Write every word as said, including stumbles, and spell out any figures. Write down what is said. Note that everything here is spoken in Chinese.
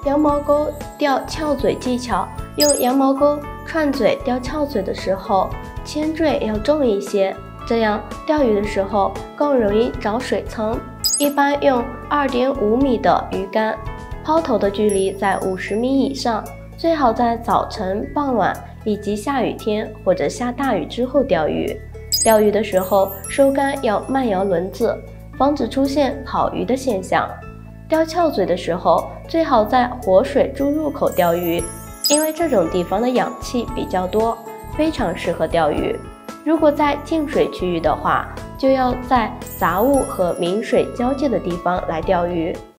羊毛钩钓翘嘴技巧：用羊毛钩串嘴钓翘嘴的时候，铅坠要重一些，这样钓鱼的时候更容易找水层。一般用 二点五米的鱼竿，抛投的距离在五十米以上，最好在早晨、傍晚以及下雨天或者下大雨之后钓鱼。钓鱼的时候，收竿要慢摇轮子，防止出现跑鱼的现象。钓翘嘴的时候，最好在活水注入口钓鱼，因为这种地方的氧气比较多，非常适合钓鱼。如果在静水区域的话，就要在杂物和明水交界的地方来钓鱼。